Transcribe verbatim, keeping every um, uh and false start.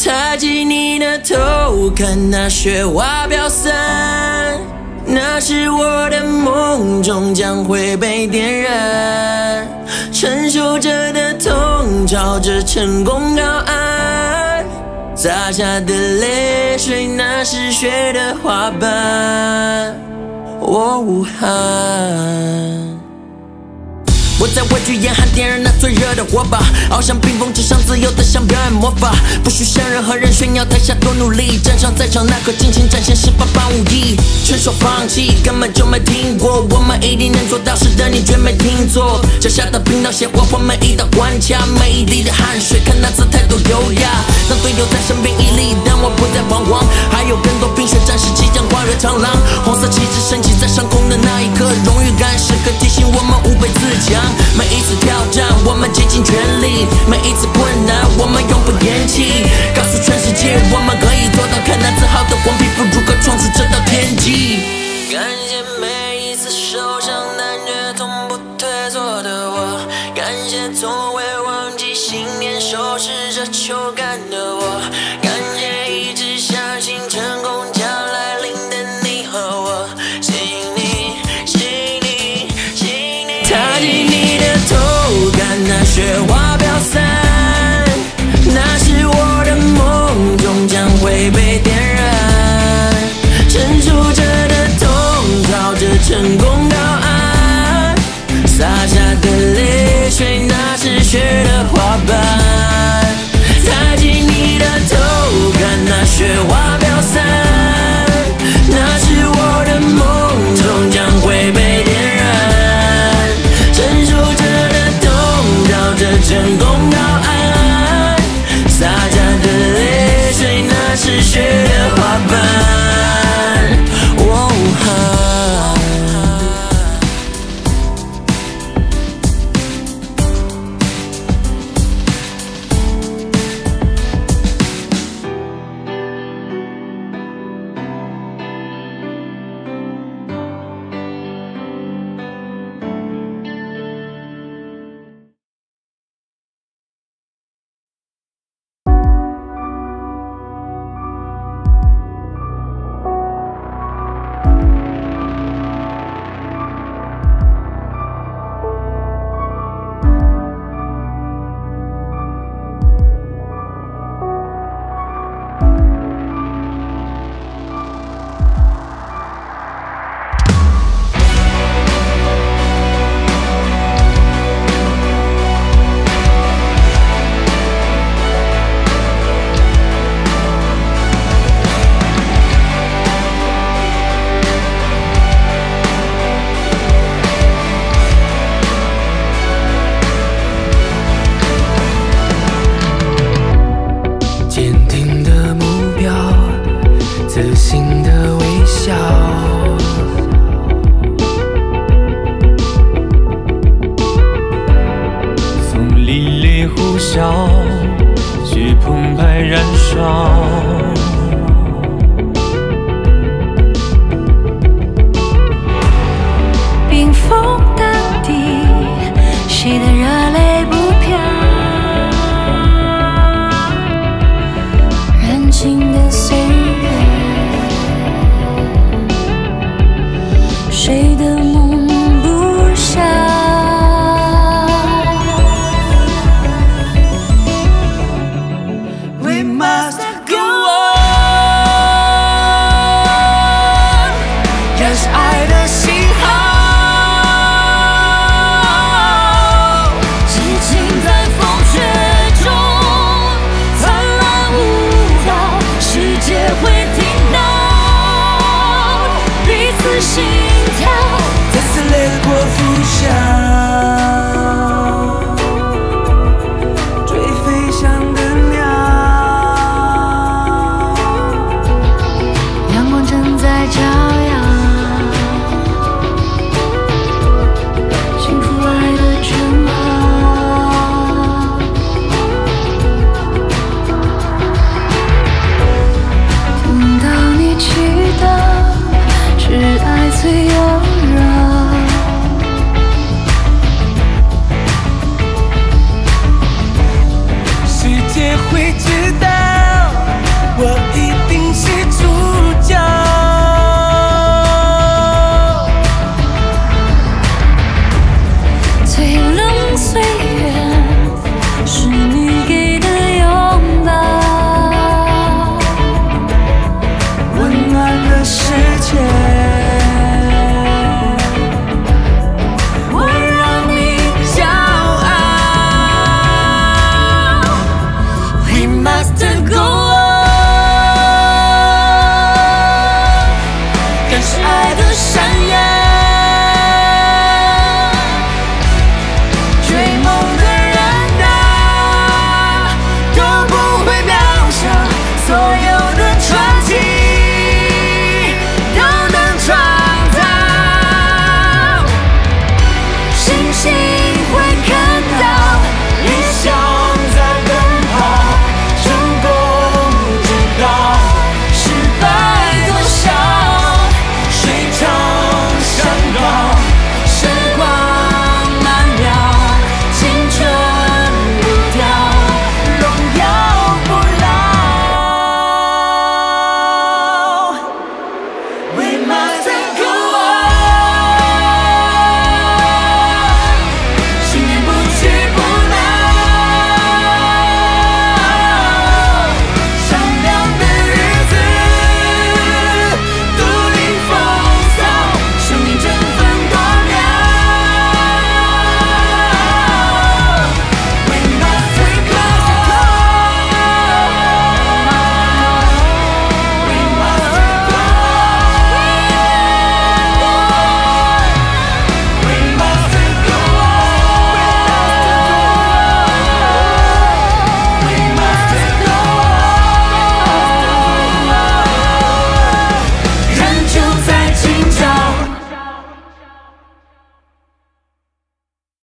踏进你的头，看那雪花飘散，那是我的梦终将会被点燃。承受着的痛，朝着成功高岸，洒下的泪水，那是雪的花瓣，我无憾。我在畏惧严寒，点燃那最热的火把，翱翔冰封之上，自由的像表演魔法，不需向任何人炫耀，台下多努力，站上赛场那刻尽情展现十八般武艺。全说放弃，根本就没听过，我们一定能做到，是的你却没听错。脚下的冰刀血划破每一道关卡，每一滴的汗水，看那姿态多优雅。当队友在身边屹立，但我不再彷徨，还有更多冰雪战士即将跨越长廊。红色旗帜升起在上空的那一刻，荣誉感时刻提醒我们无比自强。每一次挑战，我们竭尽全力；每一次困难，我们永不言弃。告诉全世界，我们可以做到，看那自豪的黄皮肤如何闯出这道天际。感谢每一次受伤但却从不退缩的我，感谢从未忘记信念收拾着球杆的我，感谢一直相信成功将来临的你和我。心里，心里，心里，踏进你的头，看那雪花飘散，那是我的梦终将会被点燃。承受着的痛，朝着成功高岸，洒下的